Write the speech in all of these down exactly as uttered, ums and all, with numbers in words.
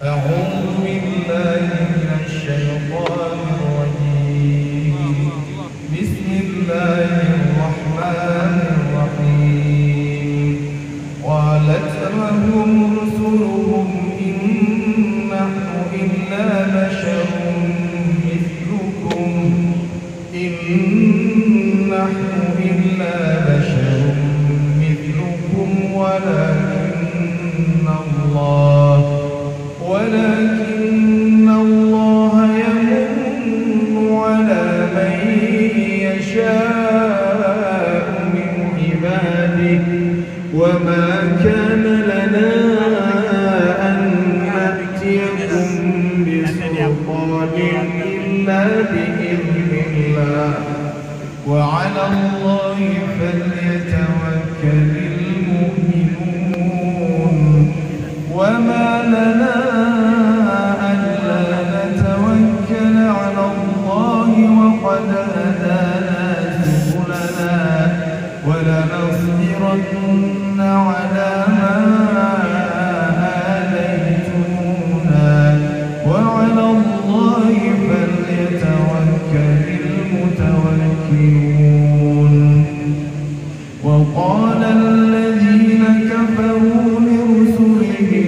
أعوذ بالله من الشيطان الرجيم. بسم الله الرحمن الرحيم. قالت لهم رسلهم إن نحن إلا بشر مثلكم إن نحن إلا بشر مثلكم ولكن الله ولكن الله يمن على من يشاء من عباده وما كان لنا أن نأتيكم بسلطان إلا بإذن الله وعلى الله فليتوكل المؤمنون. وما لنا ألا نتوكل على الله وقد هدانا سبلنا ولنصبرن على ما آذيتمونا وعلى الله فليتوكل المتوكلون. وقال الذين كفروا لرسلهم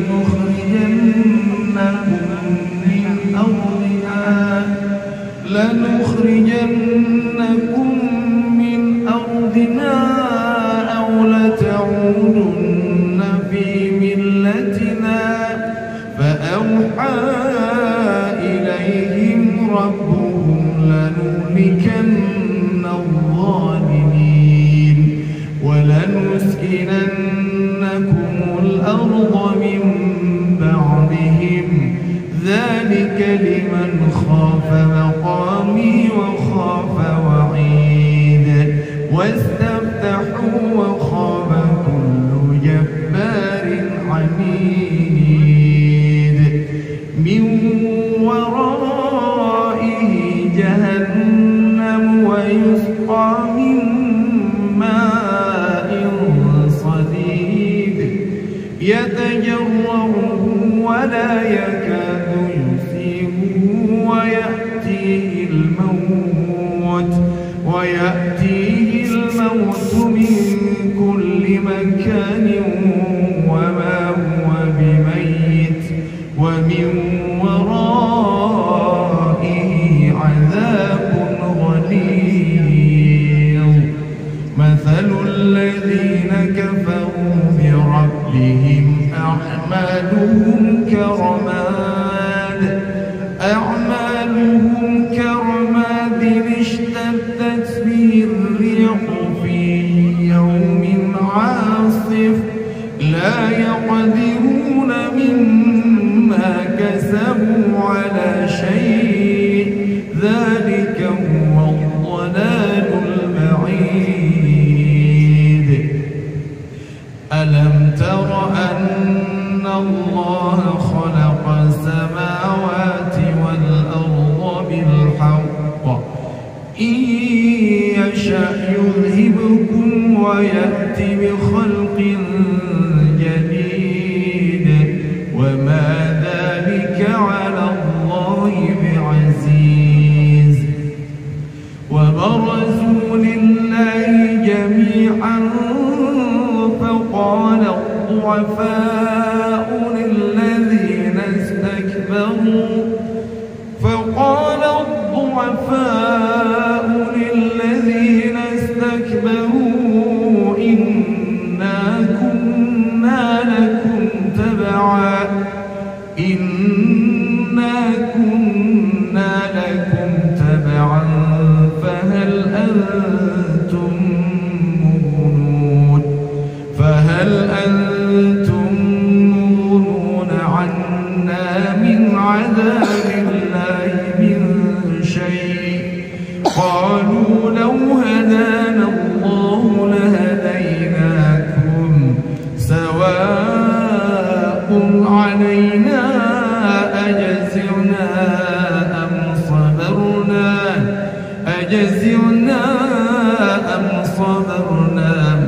لنخرجنكم من أرضنا لنخرجنكم من أرضنا أو لتعودن في ملتنا فأوحى إليهم ربهم لنهلكن الظالمين ولنسكننكم الأرض من بعدهم ذلك لمن خاف مقامي وخاف وعيد واستفتحوا وخاب كل جبار عنيد من ورائه جهنم ويسقى من ماء صديد يتجرعه ولا يكاد يسيغه ويأتيه الموت ويأتيه الموت من كل مكان وما هو بميت ومن ورائه عذاب غليظ. مثل الذين كفروا بربهم أعمالهم كرماد أعمالهم كرماد اشتدت به الريح في يوم عاصف لا يقدرون مما كسبوا على شيء ذلك هو الضلال البعيد. ألم تر أن الله خلق السماوات والأرض بالحق إن يشأ يذهبكم ويأتي بخلق جديد وما ذلك على الله بعزيز. وبرزوا لله جميعا فقال الضعفاء للذين استكبروا فقال الضعفاء للذين استكبروا إنا كنا لكم تبعا إنا كنا لكم تبعا فهل أنتم مغنون فهل أنتم مغنون عنا من عذاب الله من شيء قالوا لو هدانا الله لهديناكم سواء علينا أجزعنا أم صبرنا أجزعنا أم صبرنا